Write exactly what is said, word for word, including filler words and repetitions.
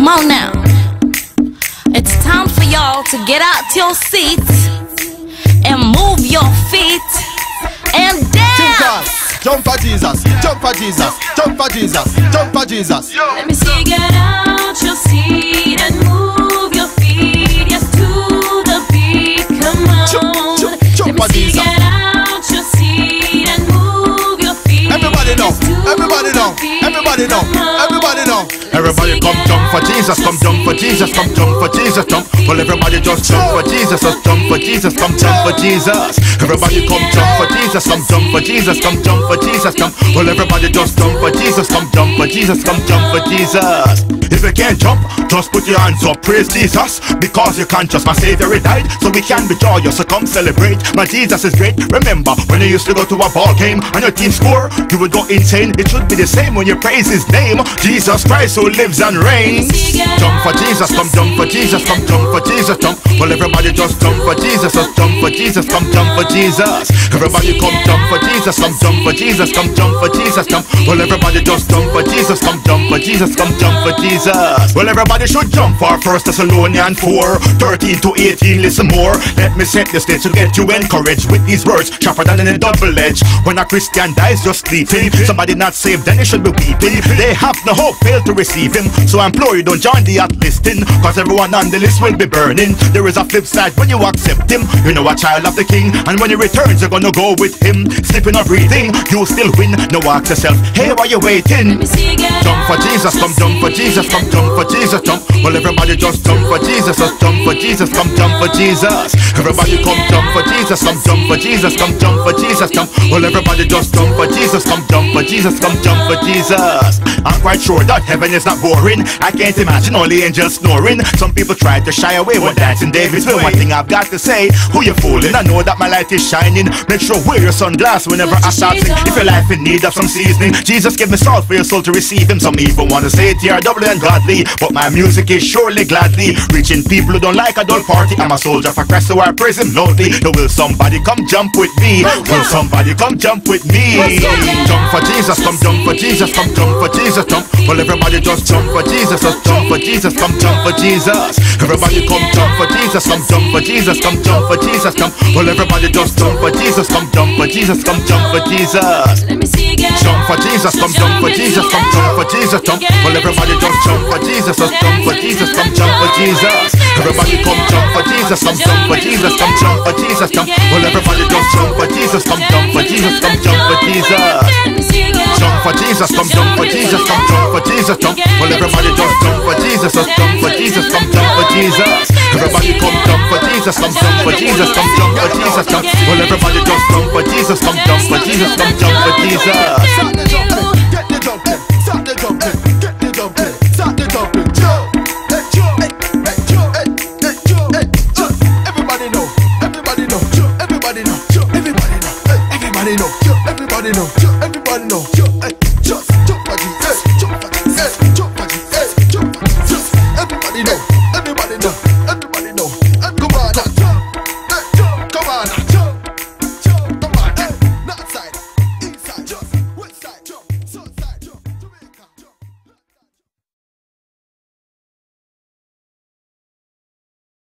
Come on now. It's time for y'all to get out your seats and move your feet and dance. Jump for Jesus, jump for Jesus, jump for Jesus, jump for Jesus. Let me see you get out your seat and move your feet, yes, to the beat. Come on. Jump, jump, jump Let me for see you Jesus. get out your seat and move your feet. Everybody know, yes, to everybody the know, beat. everybody know, Come on. everybody know. Everybody come jump for Jesus, come jump for Jesus, come jump for Jesus, jump. Well, everybody just jump for Jesus, just jump for Jesus, come jump for Jesus. Everybody come jump for Jesus, come jump for Jesus, come jump for Jesus, jump. Well, everybody just jump for Jesus, come jump for Jesus, come jump for Jesus. If you can't jump, just put your hands up, praise Jesus, because you can't just my Savior he died, so we can be joyous, so come celebrate. My Jesus is great. Remember when you used to go to a ball game and your team score, you would go insane. It should be the same when you praise His name, Jesus Christ who lives and reigns. Jump for Jesus, come jump for Jesus, come jump for Jesus, jump. Well, everybody just jump for Jesus, just jump for Jesus, come jump for Jesus. Everybody come jump for Jesus, come jump for Jesus, come jump for Jesus, jump. Well, everybody just jump for Jesus, come jump for Jesus, come jump for Jesus. Well, everybody should jump for First Thessalonians four, thirteen to eighteen, listen more. Let me set the stage to get you encouraged with these words, sharper than a double edge. When a Christian dies just sleeping, somebody not saved, then they should be weeping. They have no hope, fail to receive Him, so I implore you don't join the hot listing, cause everyone on the list will be burning. There is a flip side when you accept Him, you know a child of the King, and when He returns you're gonna go with Him. Sleeping or breathing, you still win. No, ask yourself, hey, why you waiting? Jump for Jesus, come jump for Jesus, come jump for Jesus, jump. Well, everybody just jump for Jesus, just jump for Jesus, come jump for Jesus. Everybody come jump for Jesus, come jump for Jesus, come jump for Jesus, jump. Well, everybody just jump for Jesus, come jump for Jesus, come jump for Jesus. I'm quite sure that heaven is not boring. I can't imagine all the angels snoring. Some people try to shy away when dancing David's way. One thing I've got to say, who you fooling? I know that my light is shining. Make sure wear your sunglasses whenever I start sing. If your life in need of some seasoning, Jesus give me salt for your soul to receive Him. Some even want to say it here double and godly, but my music is surely gladly reaching people who don't like a dull party. I'm a soldier for Christ, so I praise Him loudly. Now will somebody come jump with me? Will somebody come jump with me? Jump for Jesus, come jump for Jesus, come jump for Jesus, jump. Well, everybody just jump for Jesus, just jump for Jesus, come jump for Jesus. Everybody come jump for Jesus, come jump for Jesus, come jump for Jesus, jump. Well, everybody just jump for Jesus, come jump for Jesus, come jump for Jesus. Let me see you get Jump for Jesus, come jump for Jesus, come jump for Jesus, jump. Well, everybody just jump for Jesus, just jump for Jesus, come jump for Jesus. Everybody come jump for Jesus, come jump for Jesus, come jump for Jesus, jump. Well, everybody just jump for Jesus, come jump for Jesus, come jump for Jesus. Jump for Jesus, come jump for Jesus, come jump for Jesus, jump. Well, everybody just jump for Jesus, just jump for Jesus, come jump for Jesus. Everybody come jump for Jesus, come jump for Jesus, come jump for Jesus, jump. Well, everybody just jump for Jesus, come jump for Jesus, come jump for Jesus. Start the jumping, get the jumping, start the jumping, get the jumping, start the jumping. Jump, hey, jump, hey, hey, jump, hey, hey, jump, hey, jump. Everybody know, everybody know, jump, everybody know, jump, everybody know, hey, everybody know, jump, everybody know, jump, everybody know, jump, hey, just jump for Jesus, jump for Jesus, jump for Jesus.